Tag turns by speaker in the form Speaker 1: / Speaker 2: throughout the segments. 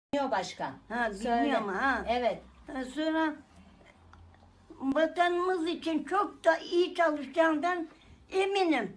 Speaker 1: Dinliyor başkan.
Speaker 2: Ha,
Speaker 1: Söyle.
Speaker 2: bilmiyorum ha.
Speaker 1: Evet.
Speaker 2: Sonra vatanımız için çok da iyi çalışacağından eminim.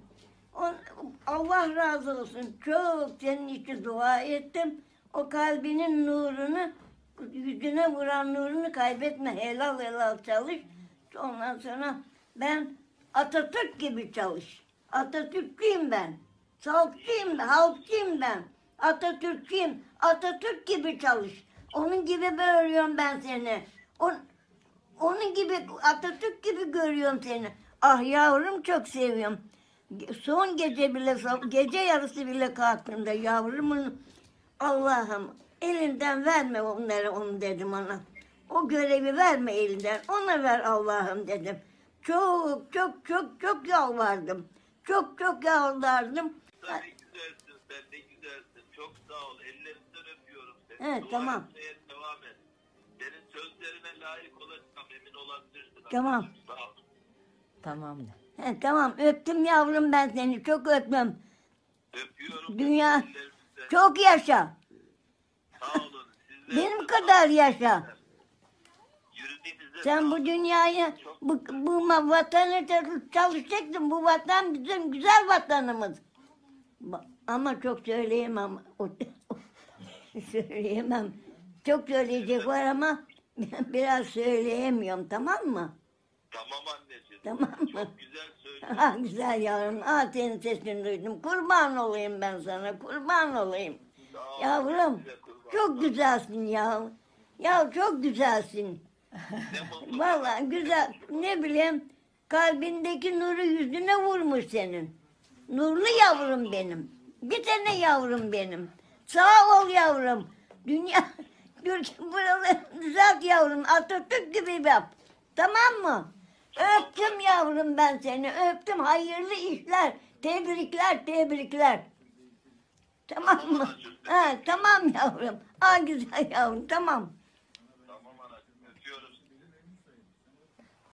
Speaker 2: Allah razı olsun. Çok senin için dua ettim. O kalbinin nurunu, yüzüne vuran nurunu kaybetme. Helal helal çalış. Ondan sonra ben Atatürk gibi çalış. Atatürkçüyüm ben. Halkçıyım, halkçıyım ben. Atatürkçüyüm. Atatürk gibi çalış. Onun gibi görüyorum ben seni. Onun gibi, Atatürk gibi görüyorum seni. Ah yavrum, çok seviyorum. Son gece bile, gece yarısı bile kalktığımda yavrumun, Allah'ım elinden verme onları, onu dedim ona. O görevi verme elinden, ona ver Allah'ım dedim. Çok çok çok çok yalvardım. Çok çok yalvardım.
Speaker 3: Ne güzelsin sen, ne güzelsin. Çok sağ ol. Ellerinden öpüyorum seni.
Speaker 2: Evet,
Speaker 3: Dua
Speaker 2: tamam.
Speaker 3: etmeye devam et. Senin sözlerine layık olacağım, emin olabilirsin.
Speaker 2: Tamam.
Speaker 3: Sağ ol.
Speaker 1: Tamam da.
Speaker 2: He, tamam, öptüm yavrum ben seni, çok öptüm.
Speaker 3: Öpüyorum.
Speaker 2: Dünya
Speaker 3: Ellerinizden.
Speaker 2: çok yaşa.
Speaker 3: Sağ olun. Sizler
Speaker 2: Benim
Speaker 3: de
Speaker 2: kadar
Speaker 3: sağ olun.
Speaker 2: yaşa.
Speaker 3: Yürüdüğünüzde
Speaker 2: Sen
Speaker 3: sağ
Speaker 2: bu
Speaker 3: olun.
Speaker 2: dünyayı, bu vatanı çalışacaksın. Bu vatan bizim güzel vatanımız. Ama çok söyleyemem. Söyleyemem. Çok söyleyecek var ama biraz söyleyemiyorum, tamam mı?
Speaker 3: Tamam anneciğim.
Speaker 2: Tamam mı?
Speaker 3: Çok güzel söylüyorsun.
Speaker 2: Ah güzel yavrum. Ah senin sesini duydum. Kurban olayım ben sana. Kurban olayım.
Speaker 3: Sağ ol.
Speaker 2: Yavrum
Speaker 3: Size kurban.
Speaker 2: çok güzelsin ya. Ya çok güzelsin.
Speaker 3: Ne mutlu.
Speaker 2: Vallahi güzel. Ne bileyim, kalbindeki nuru yüzüne vurmuş senin. Nurlu yavrum benim. Bir tane yavrum benim. Sağ ol yavrum. Dünya buraları düzelt yavrum. Atatürk gibi yap. Tamam mı? Öptüm yavrum ben seni. Öptüm. Hayırlı işler. Tebrikler, tebrikler. Tamam mı? Ha, tamam yavrum. Ha güzel yavrum. Tamam.